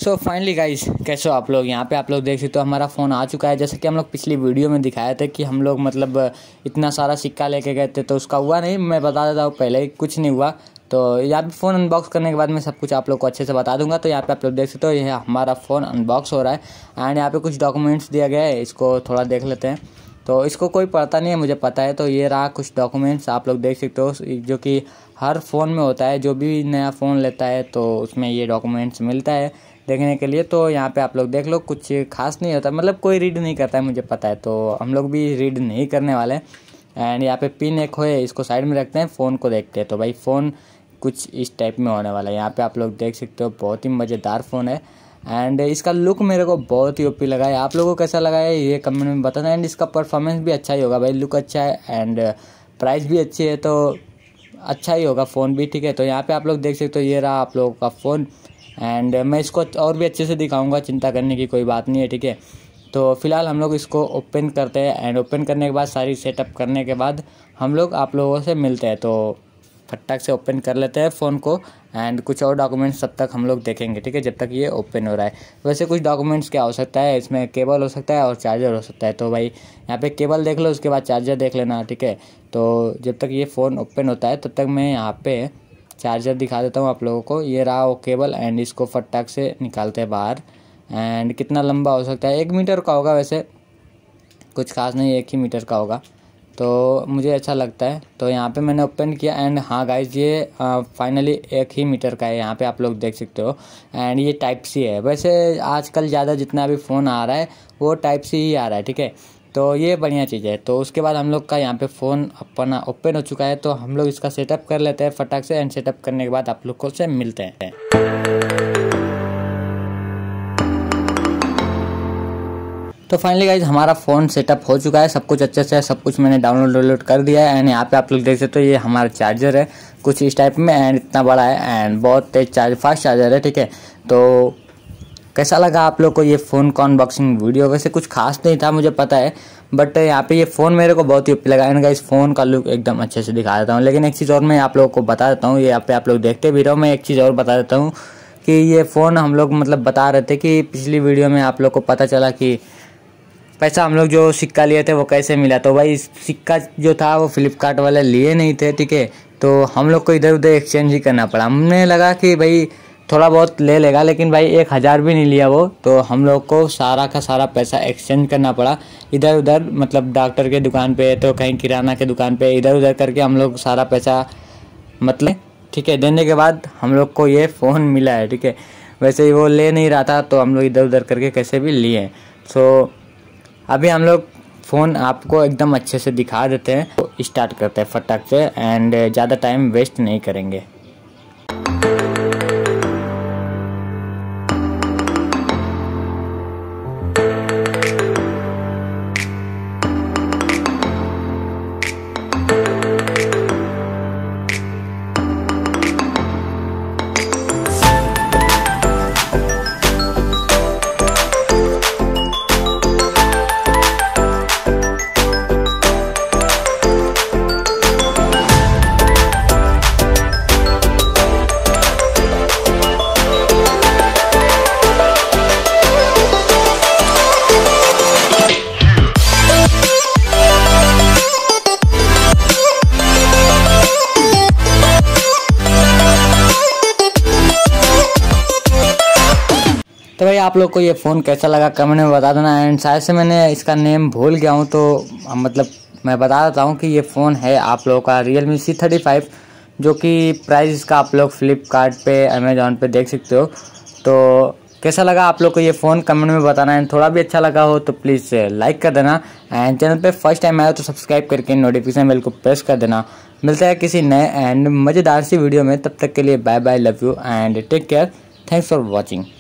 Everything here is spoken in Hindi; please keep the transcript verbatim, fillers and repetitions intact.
सो फाइनली गाइस, कैसे हो आप लोग। यहाँ पे आप लोग देख सकते हो हमारा फ़ोन आ चुका है। जैसे कि हम लोग पिछली वीडियो में दिखाए थे कि हम लोग मतलब इतना सारा सिक्का लेके गए थे, तो उसका हुआ नहीं। मैं बता देता हूँ, पहले ही कुछ नहीं हुआ। तो यहाँ पे फ़ोन अनबॉक्स करने के बाद मैं सब कुछ आप लोग को अच्छे से बता दूंगा। तो यहाँ पे आप लोग देख सकते हो, यह हमारा फ़ोन अनबॉक्स हो रहा है एंड यहाँ पे कुछ डॉक्यूमेंट्स दिया गया है, इसको थोड़ा देख लेते हैं। तो इसको कोई पढ़ता नहीं है, मुझे पता है। तो ये रहा कुछ डॉक्यूमेंट्स, आप लोग देख सकते हो, जो कि हर फ़ोन में होता है। जो भी नया फ़ोन लेता है तो उसमें ये डॉक्यूमेंट्स मिलता है देखने के लिए। तो यहाँ पे आप लोग देख लो, कुछ खास नहीं होता, मतलब कोई रीड नहीं करता है, मुझे पता है। तो हम लोग भी रीड नहीं करने वाले। एंड यहाँ पे पिन एक है, इसको साइड में रखते हैं, फ़ोन को देखते हैं। तो भाई फ़ोन कुछ इस टाइप में होने वाला है। यहाँ पे आप लोग देख सकते हो, बहुत ही मज़ेदार फ़ोन है एंड इसका लुक मेरे को बहुत ही ओपी लगा है। आप लोगों को कैसा लगा है ये कमेंट में बताना। एंड इसका परफॉर्मेंस भी अच्छा ही होगा भाई, लुक अच्छा है एंड प्राइस भी अच्छी है, तो अच्छा ही होगा फ़ोन भी, ठीक है। तो यहाँ पे आप लोग देख सकते हो, ये रहा आप लोगों का फ़ोन एंड मैं इसको और भी अच्छे से दिखाऊंगा, चिंता करने की कोई बात नहीं है, ठीक है। तो फिलहाल हम लोग इसको ओपन करते हैं एंड ओपन करने के बाद, सारी सेटअप करने के बाद हम लोग आप लोगों से मिलते हैं। तो फटाक से ओपन कर लेते हैं फ़ोन को एंड कुछ और डॉक्यूमेंट्स तब तक हम लोग देखेंगे, ठीक है, जब तक ये ओपन हो रहा है। वैसे कुछ डॉक्यूमेंट्स क्या हो सकता है, इसमें केबल हो सकता है और चार्जर हो सकता है। तो भाई यहाँ पे केबल देख लो, उसके बाद चार्जर देख लेना, ठीक है। तो जब तक ये फ़ोन ओपन होता है तब तक मैं यहाँ पे चार्जर दिखा देता हूँ आप लोगों को। ये रहा वो केबल एंड इसको फटाक से निकालते हैं बाहर। एंड कितना लंबा हो सकता है, एक मीटर का होगा, वैसे कुछ खास नहीं, एक ही मीटर का होगा, तो मुझे अच्छा लगता है। तो यहाँ पे मैंने ओपन किया एंड हाँ गाइज, ये फाइनली एक ही मीटर का है, यहाँ पे आप लोग देख सकते हो। एंड ये टाइप सी है। वैसे आजकल ज़्यादा जितना भी फ़ोन आ रहा है वो टाइप सी ही आ रहा है, ठीक है। तो ये बढ़िया चीज़ है। तो उसके बाद हम लोग का यहाँ पे फ़ोन अपना ओपन हो चुका है, तो हम लोग इसका सेटअप कर लेते हैं फटाक से। एंड सेटअप करने के बाद आप लोग को से मिलते हैं। तो फाइनली गाइज, हमारा फ़ोन सेटअप हो चुका है, सब कुछ अच्छे से, सब कुछ मैंने डाउनलोड डाउनलोड कर दिया है। एंड यहाँ पे आप लोग देख सकते हो, ये हमारा चार्जर है कुछ इस टाइप में एंड इतना बड़ा है एंड बहुत तेज चार्ज फास्ट चार्जर है, ठीक है। तो कैसा लगा आप लोग को ये फ़ोन का अनबॉक्सिंग वीडियो। वैसे कुछ खास नहीं था, मुझे पता है, बट यहाँ पे ये फ़ोन मेरे को बहुत ही ओपी लगा। एंड गाइस, फ़ोन का लुक एकदम अच्छे से दिखा देता हूँ। लेकिन एक चीज़ और मैं आप लोगों को बता देता हूँ, ये यहाँ पे आप लोग देखते भी रहो, मैं एक चीज़ और बता देता हूँ कि ये फ़ोन हम लोग मतलब बता रहे थे कि पिछली वीडियो में आप लोग को पता चला कि पैसा हम लोग जो सिक्का लिए थे वो कैसे मिला। तो भाई सिक्का जो था वो फ्लिपकार्ट वाले लिए नहीं थे, ठीक है। तो हम लोग को इधर उधर एक्सचेंज ही करना पड़ा। हमने लगा कि भाई थोड़ा बहुत ले लेगा, लेकिन भाई एक हज़ार भी नहीं लिया वो। तो हम लोग को सारा का सारा पैसा एक्सचेंज करना पड़ा इधर उधर, मतलब डॉक्टर के दुकान पे, तो कहीं किराना के दुकान पे, इधर उधर करके हम लोग सारा पैसा मतलब, ठीक है, देने के बाद हम लोग को ये फ़ोन मिला है, ठीक है। वैसे ही वो ले नहीं रहा था, तो हम लोग इधर उधर करके कैसे भी लिए। सो अभी हम लोग फ़ोन आपको एकदम अच्छे से दिखा देते हैं, तो स्टार्ट करते हैं फटाक से एंड ज़्यादा टाइम वेस्ट नहीं करेंगे। तो भाई आप लोग को ये फ़ोन कैसा लगा कमेंट में बता देना। एंड शायद से मैंने इसका नेम भूल गया हूँ, तो मतलब मैं बता देता हूँ कि ये फ़ोन है आप लोगों का Realme C thirty five, जो कि प्राइस इसका आप लोग फ्लिपकार्ट पे, अमेजोन पे देख सकते हो। तो कैसा लगा आप लोग को ये फ़ोन कमेंट में बताना है। थोड़ा भी अच्छा लगा हो तो प्लीज़ लाइक कर देना एंड चैनल पे फर्स्ट टाइम आया हो तो सब्सक्राइब करके नोटिफिकेशन बेल को प्रेस कर देना। मिलता है किसी नए एंड मज़ेदार सी वीडियो में, तब तक के लिए bye bye, love you and take care, thanks for watching.